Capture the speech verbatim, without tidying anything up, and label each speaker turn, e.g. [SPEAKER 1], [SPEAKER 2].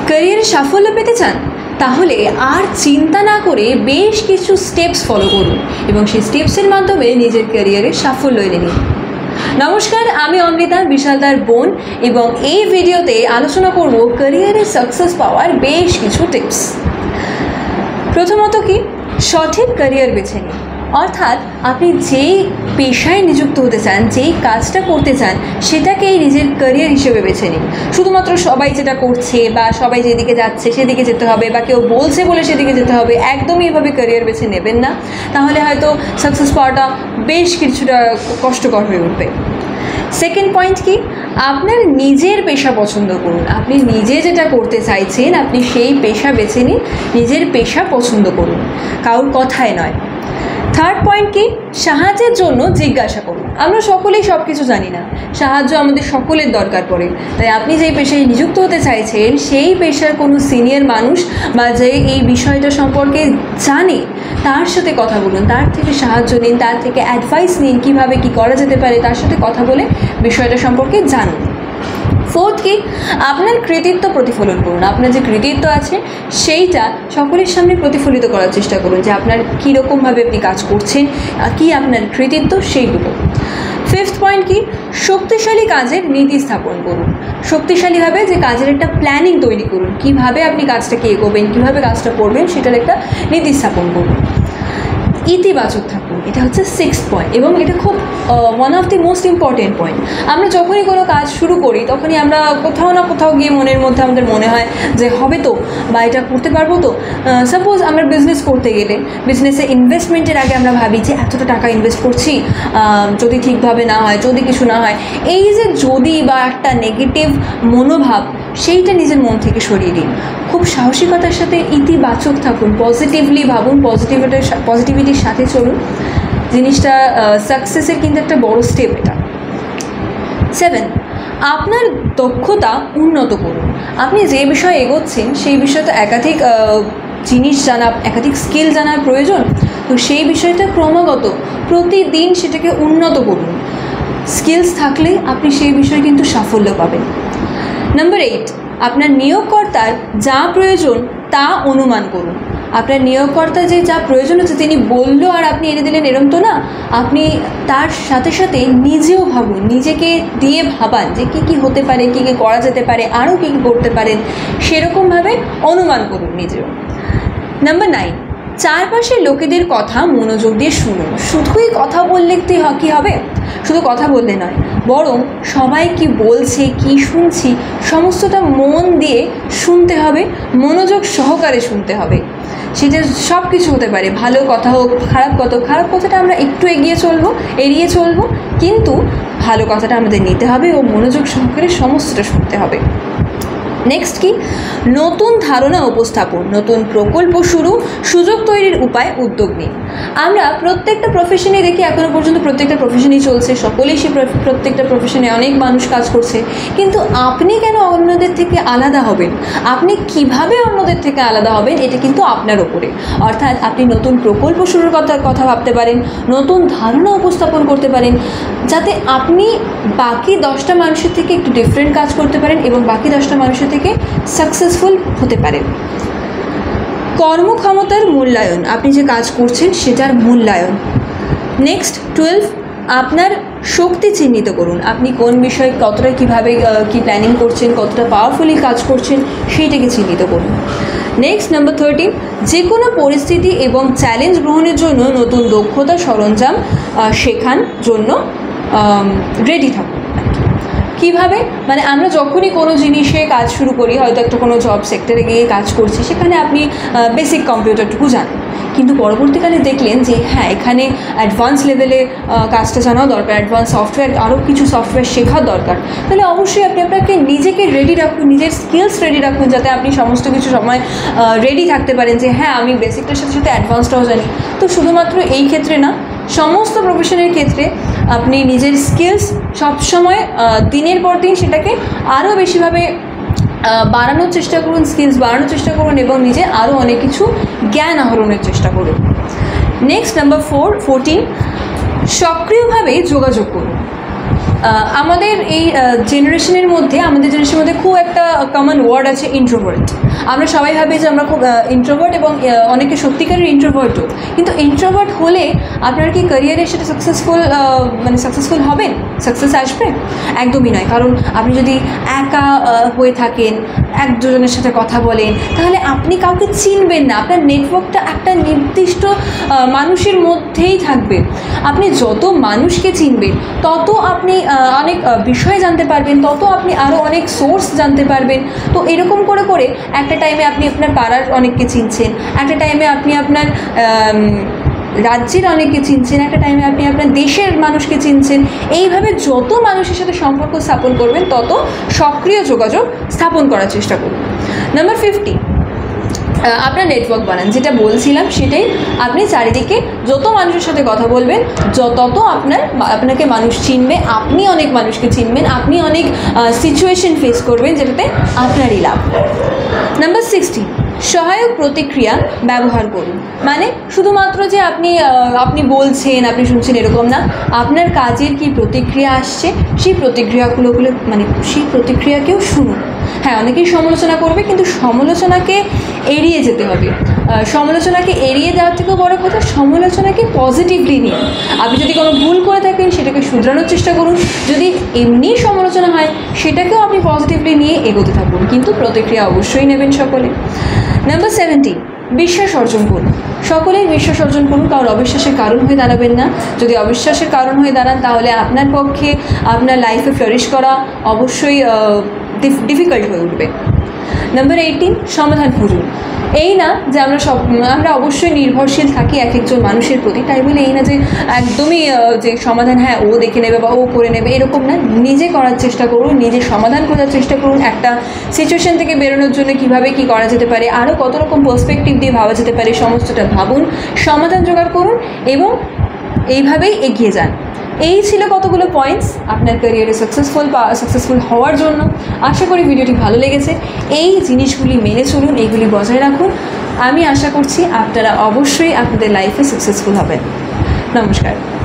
[SPEAKER 1] ক্যারিয়ারে সাফল্য পেতে চান? তাহলে আর চিন্তা না করে বেশ কিছু স্টেপস ফলো করুন এবং সেই স্টেপসের মাধ্যমে নিজের ক্যারিয়ারে সাফল্য এনে নিন। নমস্কার, আমি অমৃতা, বিশালদার বোন, এবং এই ভিডিওতে আলোচনা করব ক্যারিয়ারে সাকসেস পাওয়ার বেশ কিছু টিপস। প্রথমত কি, সঠিক ক্যারিয়ার বেছে নিন। অর্থাৎ আপনি যেই পেশায় নিযুক্ত হতে চান, যেই কাজটা করতে চান, সেটাকেই নিজের ক্যারিয়ার হিসেবে বেছে নিন। শুধুমাত্র সবাই যেটা করছে বা সবাই যেদিকে যাচ্ছে সেদিকে যেতে হবে, বা কেউ বলছে বলে সেদিকে যেতে হবে, একদমই এভাবে ক্যারিয়ার বেছে নেবেন না। তাহলে হয়তো সাকসেস পাওয়াটা বেশ কিছুটা কষ্টকর হয়ে উঠবে। সেকেন্ড পয়েন্ট কি, আপনার নিজের পেশা পছন্দ করুন। আপনি নিজে যেটা করতে চাইছেন, আপনি সেই পেশা বেছে নিন, নিজের পেশা পছন্দ করুন, কারোর কথায় নয়। থার্ড পয়েন্ট কি, সাহায্যের জন্য জিজ্ঞাসা করুন। আমরা সকলেই সব কিছু জানি না, সাহায্য আমাদের সকলের দরকার পড়ে। তাই আপনি যেই পেশায় নিযুক্ত হতে চাইছেন, সেই পেশার কোনো সিনিয়র মানুষ বা যে এই বিষয়টা সম্পর্কে জানে, তার সাথে কথা বলুন, তার থেকে সাহায্য নিন, তার থেকে অ্যাডভাইস নিন, কীভাবে কী করা যেতে পারে, তার সাথে কথা বলে বিষয়টা সম্পর্কে জানুন। ফোর্থ কি, আপনার কৃতিত্ব প্রতিফলন করুন। আপনার যে কৃতিত্ব আছে সেইটা সকলের সামনে প্রতিফলিত করার চেষ্টা করুন, যে আপনার কীরকমভাবে আপনি কাজ করছেন, কি আপনার কৃতিত্ব, সেইগুলো। ফিফথ পয়েন্ট কি, শক্তিশালী কাজের নীতি স্থাপন করুন। শক্তিশালীভাবে যে কাজের একটা প্ল্যানিং তৈরি করুন, কিভাবে আপনি কাজটাকে এগোবেন, কীভাবে কাজটা করবেন, সেটার একটা নীতি স্থাপন করুন। ইতিবাচক থাকুন, এটা হচ্ছে সিক্সথ পয়েন্ট, এবং এটা খুব one of the most important point. আমরা যখনই কোনো কাজ শুরু করি, তখনই আমরা কোথাও না কোথাও গিয়ে মনের মধ্যে আমাদের মনে হয় যে হবে তো, বা এটা করতে পারবো তো। সাপোজ আমরা বিজনেস করতে গেলে, বিজনেসে ইনভেস্টমেন্টের আগে আমরা ভাবি যে এতটা টাকা ইনভেস্ট করছি, যদি ঠিকভাবে না হয়, যদি কিছু না হয়, এই যে যদি বা একটা নেগেটিভ মনোভাব, সেইটা নিজের মন থেকে সরিয়ে দিন। খুব সাহসিকতার সাথে ইতিবাচক থাকুন, পজিটিভলি ভাবুন, পজিটিভিটির পজিটিভিটির সাথে চলুন। জিনিসটা সাকসেসের কিন্তু একটা বড় স্টেপ এটা। সেভেন, আপনার দক্ষতা উন্নত করুন। আপনি যে বিষয়ে এগোচ্ছেন, সেই বিষয়টা একাধিক জিনিস জানা, একাধিক স্কিল জানার প্রয়োজন। তো সেই বিষয়টা ক্রমাগত প্রতিদিন সেটাকে উন্নত করুন। স্কিলস থাকলে আপনি সেই বিষয়ে কিন্তু সাফল্য পাবেন। নাম্বার এইট, আপনার নিয়োগকর্তার যা প্রয়োজন তা অনুমান করুন। আপনার নিয়োগকর্তা যে যা প্রয়োজন হচ্ছে, তিনি বললো আর আপনি এনে দিলেন, এরম তো না। আপনি তার সাথে সাথে নিজেও ভাবুন, নিজেকে দিয়ে ভাবান যে কী কী হতে পারে, কী কী করা যেতে পারে, আরও কী কী করতে পারেন, সেরকমভাবে অনুমান করুন নিজেও। নাম্বার নাইন, চারপাশের লোকেদের কথা মনোযোগ দিয়ে শুনুন। শুধুই কথা বললে কী হবে? শুধু কথা বললে নয়, বরং সবাই কি বলছে, কি শুনছি, সমস্তটা মন দিয়ে শুনতে হবে, মনোযোগ সহকারে শুনতে হবে। সেটা সব কিছু হতে পারে, ভালো কথা হোক, খারাপ কথা। খারাপ কথাটা আমরা একটু এগিয়ে চলবো, এড়িয়ে চলবো, কিন্তু ভালো কথাটা আমাদের নিতে হবে ও মনোযোগ সহকারে সমস্তটা শুনতে হবে। নেক্সট কি, নতুন ধারণা উপস্থাপন, নতুন প্রকল্প শুরু, সুযোগ তৈরির উপায় উদ্যোগ নিন। আমরা প্রত্যেকটা প্রফেশনে দেখি, এখনও পর্যন্ত প্রত্যেকটা প্রফেশনেই চলছে, সকলেই সে প্রত্যেকটা প্রফেশনে অনেক মানুষ কাজ করছে। কিন্তু আপনি কেন অন্যদের থেকে আলাদা হবেন, আপনি কিভাবে অন্যদের থেকে আলাদা হবেন, এটা কিন্তু আপনার ওপরে। অর্থাৎ আপনি নতুন প্রকল্প শুরুর কথা কথা ভাবতে পারেন, নতুন ধারণা উপস্থাপন করতে পারেন, যাতে আপনি বাকি দশটা মানুষের থেকে একটু ডিফারেন্ট কাজ করতে পারেন এবং বাকি দশটা মানুষের থেকে সাকসেসফুল হতে পারেন। কর্মক্ষমতার মূল্যায়ন, আপনি যে কাজ করছেন সেটার মূল্যায়ন। নেক্সট টুয়েলভ, আপনার শক্তি চিহ্নিত করুন। আপনি কোন বিষয়ে কতটা কীভাবে কী প্ল্যানিং করছেন, কতটা পাওয়ারফুলি কাজ করছেন, সেইটাকে চিহ্নিত করুন। নেক্সট নাম্বার থার্টিন, যে কোনো পরিস্থিতি এবং চ্যালেঞ্জ গ্রহণের জন্য নতুন দক্ষতা সরঞ্জাম শেখার জন্য রেডি থাকুন। কীভাবে, মানে আমরা যখনই কোনো জিনিসে কাজ শুরু করি, হয়তো একটা কোনো জব সেক্টরে গিয়ে কাজ করছি, সেখানে আপনি বেসিক কম্পিউটারটুকু জানেন, কিন্তু পরবর্তীকালে দেখলেন যে হ্যাঁ, এখানে অ্যাডভান্স লেভেলে কাজটা জানাও দরকার, অ্যাডভান্স সফটওয়্যার, আরও কিছু সফটওয়্যার শেখার দরকার। তাহলে অবশ্যই আপনি আপনাকে নিজেকে রেডি রাখুন, নিজের স্কিলস রেডি রাখুন, যাতে আপনি সমস্ত কিছু সময় রেডি থাকতে পারেন যে হ্যাঁ, আমি বেসিকটার সাথে সাথে অ্যাডভান্সটাও জানি। তো শুধুমাত্র এই ক্ষেত্রে না, সমস্ত প্রফেশনের ক্ষেত্রে আপনি নিজের স্কিলস সবসময় দিনের পর দিন সেটাকে আরও বেশিভাবে বাড়ানোর চেষ্টা করুন, স্কিলস বাড়ানোর চেষ্টা করুন এবং নিজে আরও অনেক কিছু জ্ঞান আহরণের চেষ্টা করুন। নেক্সট নাম্বার ফোর ফোরটিন, সক্রিয়ভাবে যোগাযোগ করুন। আমাদের এই জেনারেশনের মধ্যে আমাদের জেনারেশনের মধ্যে খুব একটা কমন ওয়ার্ড আছে ইন্ট্রোভার্ট। আমরা সবাই ভাবি যে আমরা খুব ইন্ট্রোভার্ট এবং অনেকে সত্যিকারের ইন্ট্রোভার্টও, কিন্তু ইন্ট্রোভার্ট হলে আপনার কি ক্যারিয়ারে সেটা সাকসেসফুল মানে সাকসেসফুল হবেন, সাকসেস আসবে? একদমই নয়। কারণ আপনি যদি একা হয়ে থাকেন, এক দুজনের সাথে কথা বলেন, তাহলে আপনি কাউকে চিনবেন না। আপনার নেটওয়ার্কটা একটা নির্দিষ্ট মানুষের মধ্যেই থাকবে। আপনি যত মানুষকে চিনবেন তত আপনি অনেক বিষয় জানতে পারবেন, তত আপনি আরও অনেক সোর্স জানতে পারবেন। তো এরকম করে করে একটা টাইমে আপনি আপনার পাড়ার অনেককে চিনছেন, একটা টাইমে আপনি আপনার রাজ্যের অনেককে চিনছেন, একটা টাইমে আপনি আপনার দেশের মানুষকে চিনছেন। এইভাবে যত মানুষের সাথে সম্পর্ক স্থাপন করবেন তত সক্রিয় যোগাযোগ স্থাপন করার চেষ্টা করুন। নাম্বার ফিফটি, আপনার নেটওয়ার্ক বানান। যেটা বলছিলাম সেটাই, আপনি চারিদিকে যত মানুষের সাথে কথা বলবেন তত আপনার আপনাকে মানুষ চিনবে, আপনি অনেক মানুষকে চিনবেন, আপনি অনেক সিচুয়েশন ফেস করবেন যেটাতে আপনারই লাভ। নাম্বার সিক্সটি, সহায়ক প্রতিক্রিয়া ব্যবহার করুন। মানে শুধুমাত্র যে আপনি আপনি বলছেন, আপনি শুনছেন এরকম না, আপনার কাজের কি প্রতিক্রিয়া আসছে সেই প্রতিক্রিয়াগুলোগুলো মানে সেই প্রতিক্রিয়াকেও শুনুন। হ্যাঁ, অনেকেই সমালোচনা করবে, কিন্তু সমালোচনাকে এড়িয়ে যেতে হবে। সমালোচনাকে এড়িয়ে যাওয়ার থেকেও বড় কথা, সমালোচনাকে পজিটিভলি নিন। আপনি যদি কোনো ভুল করে থাকেন সেটাকে শুধরানোর চেষ্টা করুন। যদি এমনি সমালোচনা হয় সেটাকেও আপনি পজিটিভলি নিয়ে এগোতে থাকুন, কিন্তু প্রতিক্রিয়া অবশ্যই নেবেন সকলে। নাম্বার সেভেন্টি, বিশ্বাস অর্জন করুন। সকলেই বিশ্বাস অর্জন করুন, কারণ অবিশ্বাসের কারণ হয়ে দাঁড়াবেন না। যদি অবিশ্বাসের কারণ হয়ে দাঁড়ান তাহলে আপনার পক্ষে আপনার লাইফে ফ্লারিশ করা অবশ্যই ডিফিকাল্ট হয়ে উঠবে। নাম্বার এইটিন, সমাধান খুঁজুন। এই না যে আমরা সব আমরা অবশ্যই নির্ভরশীল থাকি এক একজন মানুষের প্রতি, তাই বলে এই না যে একদমই যে সমাধান হ্যাঁ ও দেখে নেবে বা ও করে নেবে, এরকম না। নিজে করার চেষ্টা করুন, নিজে সমাধান করার চেষ্টা করুন। একটা সিচুয়েশন থেকে বেরোনোর জন্য কীভাবে কী করা যেতে পারে, আরও কত রকম পার্সপেক্টিভ দিয়ে ভাবা যেতে পারে, সমস্তটা ভাবুন, সমাধান জোগাড় করুন এবং এইভাবেই এগিয়ে যান। এই ছিল কতগুলো পয়েন্টস আপনার ক্যারিয়ারে সাকসেসফুল বা সাকসেসফুল হওয়ার জন্য। আশা করি ভিডিওটি ভালো লেগেছে। এই জিনিসগুলি মেনে চলুন, এইগুলি বজায় রাখুন। আমি আশা করছি আপনারা অবশ্যই আপনাদের লাইফে সাকসেসফুল হবেন। নমস্কার।